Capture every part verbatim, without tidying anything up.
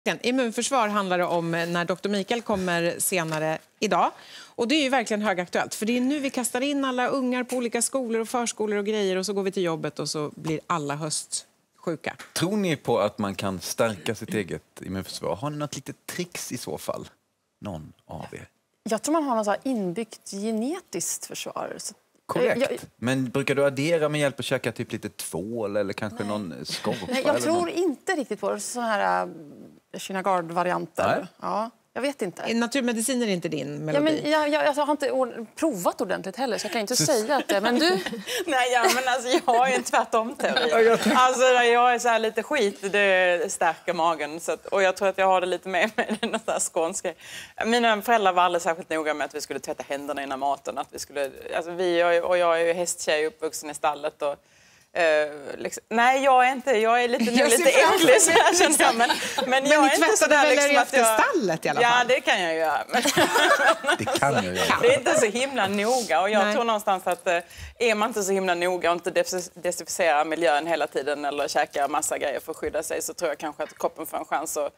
Immunförsvar handlar det om när doktor Mikael kommer senare idag. Och det är ju verkligen högaktuellt. För det är nu vi kastar in alla ungar på olika skolor och förskolor och grejer. Och så går vi till jobbet och så blir alla höstsjuka. Tror ni på att man kan stärka sitt eget immunförsvar? Har ni något litet tricks i så fall? Någon av er? Jag tror man har något så här inbyggt genetiskt försvar. Så korrekt. Jag, men brukar du addera med hjälp att käka typ lite tvål eller kanske nej. någon skorpa? Nej, jag tror någon... inte riktigt på så här uh, Kinagard-varianter. Ja. Jag vet inte. Naturmedicin är inte din melodi. Ja, men jag, jag, jag har inte or- provat ordentligt heller så jag kan inte så... säga att det. Men du? Nej, ja, men alltså, jag har ju en tvärtom-teori. Alltså, jag är så här lite skit, det stärker magen. Så att, och jag tror att jag har det lite med mig, den där skånska. Mina föräldrar var aldrig särskilt noga med att vi skulle tvätta händerna innan maten. Att vi skulle, alltså, vi och jag är ju hästtjej uppvuxen i stallet och Uh, liksom. Nej, jag är inte. Jag är lite, jag lite äcklig så här, liksom. men, men, men jag är inte så där liksom efter att jag... stallet i alla fall. Ja, det kan jag göra. Men... det kan jag göra. Det är inte så himla noga och jag Nej. tror någonstans att uh, är man inte så himla noga och inte desinficerar miljön hela tiden eller käkar massa grejer för att skydda sig så tror jag kanske att kroppen får en chans att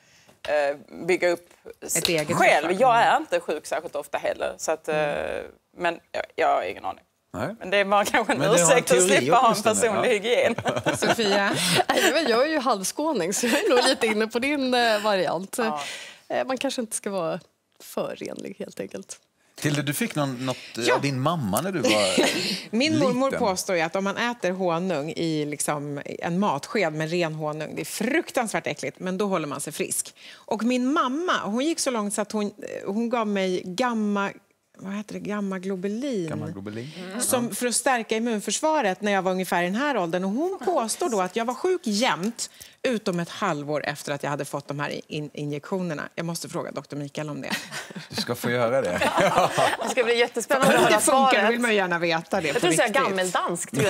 uh, bygga upp ett eget själv. Jag är inte sjuk särskilt ofta heller så att, uh, mm. men jag, jag har ingen aning. Nej. Men det är bara kanske en ursäkt att slippa ha en personlig ja. hygien. Sofia? Jag är ju halvskåning så jag är nog lite inne på din variant. Ja. Man kanske inte ska vara för renlig helt enkelt. Tilde, du fick någon, något ja. av din mamma när du var Min liten. mormor påstår ju att om man äter honung i liksom en matsked med ren honung, det är fruktansvärt äckligt, men då håller man sig frisk. Och min mamma, hon gick så långt så att hon, hon gav mig gamma vad heter det? Gamma-globulin. Gamma-globulin. Mm. Som för att stärka immunförsvaret när jag var ungefär i den här åldern. Och hon påstår då att jag var sjuk jämt utom ett halvår efter att jag hade fått de här in- injektionerna. Jag måste fråga doktor Mikael om det. Du ska få göra det. Det ska bli jättespännande att höra svaret. Det funkar, vill man gärna veta det. Jag tror det är gammeldansk. Det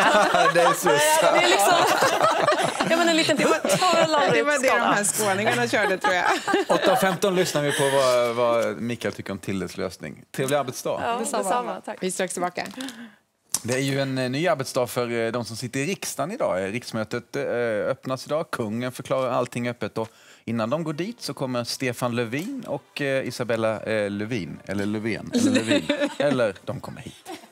är så det är liksom... ja, men en liten det var det var det de här skåningarna körde, tror jag. åtta femton lyssnar vi på vad, vad Mikael tycker om Tildes lösning. Trevlig arbetsdag. Ja, detsamma. detsamma. Tack. Vi är strax tillbaka. Det är ju en ny arbetsdag för de som sitter i riksdagen idag. Riksmötet öppnas idag. Kungen förklarar allting öppet. Och innan de går dit så kommer Stefan Löfven och Isabella Lövin. Eller Löfven. Eller Lövin. Eller de kommer hit.